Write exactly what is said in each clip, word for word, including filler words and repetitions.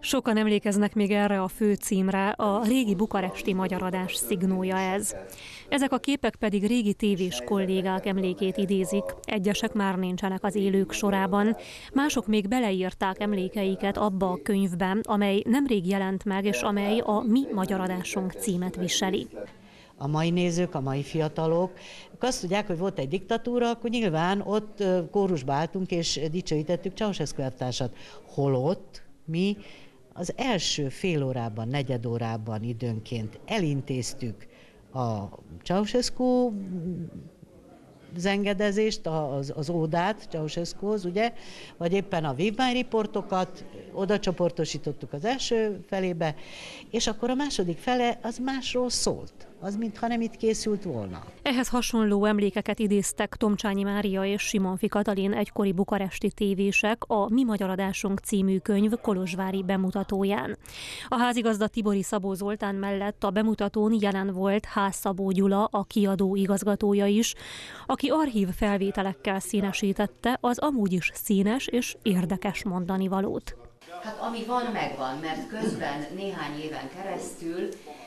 Sokan emlékeznek még erre a főcímre, a régi bukaresti magyaradás szignója ez. Ezek a képek pedig régi tévés kollégák emlékét idézik, egyesek már nincsenek az élők sorában, mások még beleírták emlékeiket abba a könyvbe, amely nemrég jelent meg, és amely a Mi Magyaradásunk címet viseli. A mai nézők, a mai fiatalok, azt tudják, hogy volt egy diktatúra, akkor nyilván ott kórusba álltunk és dicsőítettük Ceausescu elvtársat. Holott mi az első fél órában, negyed órában időnként elintéztük a Ceausescu zengedezést, az, az ódát Ceausescuhoz, ugye, vagy éppen a vívmányriportokat oda csoportosítottuk az első felébe, és akkor a második fele az másról szólt. Az mintha nem itt készült volna. Ehhez hasonló emlékeket idéztek Tomcsányi Mária és Simonfi Katalin egykori bukaresti tévések a Mi Magyaradásunk című könyv kolozsvári bemutatóján. A házigazda Tibori Szabó Zoltán mellett a bemutatón jelen volt Ház Szabó Gyula, a kiadó igazgatója is, aki archív felvételekkel színesítette az amúgy is színes és érdekes mondanivalót. Hát ami van, megvan, mert közben néhány éven keresztül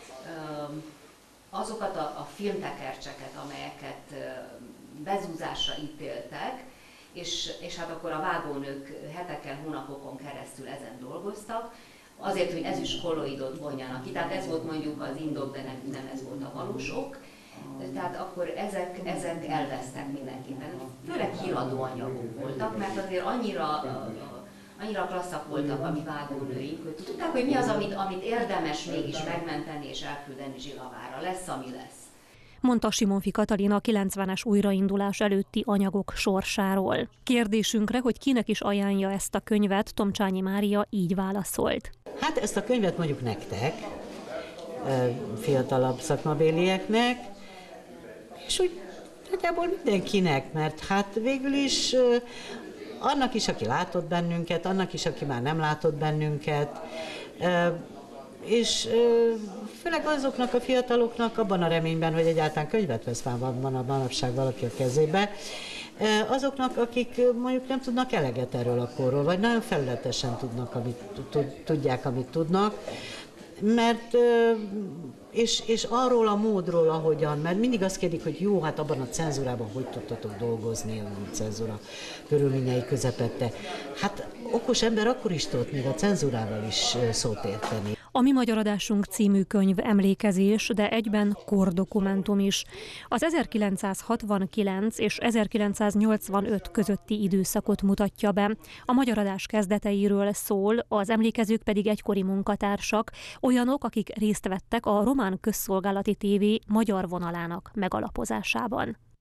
azokat a, a filmtekercseket, amelyeket bezúzásra ítéltek, és, és hát akkor a vágónők heteken, hónapokon keresztül ezen dolgoztak, azért, hogy ezüst kolloidot vonjanak ki. Tehát ez volt mondjuk az indok, de nem, nem ez volt a valós ok. Tehát akkor ezek, ezek elvesztek mindenképpen. Főleg híradó anyagok voltak, mert azért annyira annyira klasszak voltak a mi vágónőink, hogy tudták, hogy mi az, amit, amit érdemes mégis megmenteni és elküldeni Zsilavára. Lesz, ami lesz. Mondta Simonfi Katalin a kilencvenes újraindulás előtti anyagok sorsáról. Kérdésünkre, hogy kinek is ajánlja ezt a könyvet, Tomcsányi Mária így válaszolt. Hát ezt a könyvet mondjuk nektek, fiatalabb szakmabélieknek, és úgy nagyjából mindenkinek, mert hát végül is annak is, aki látott bennünket, annak is, aki már nem látott bennünket, és főleg azoknak a fiataloknak abban a reményben, hogy egyáltalán könyvet vesz már van a manapság valaki a kezébe, azoknak, akik mondjuk nem tudnak eleget erről a korról, vagy nagyon felületesen tudnak, amit, tudják, amit tudnak, mert és, és arról a módról, ahogyan, mert mindig azt kérdik, hogy jó, hát abban a cenzúrában hogy tudtatok dolgozni, a cenzúra körülményei közepette. Hát okos ember akkor is tudott még a cenzúrával is szót érteni. A Mi Magyaradásunk című könyv emlékezés, de egyben kordokumentum is. Az ezerkilencszázhatvankilenc és ezerkilencszáznyolcvanöt közötti időszakot mutatja be. A magyaradás kezdeteiről szól, az emlékezők pedig egykori munkatársak, olyanok, akik részt vettek a Román Közszolgálati Tévé magyar vonalának megalapozásában.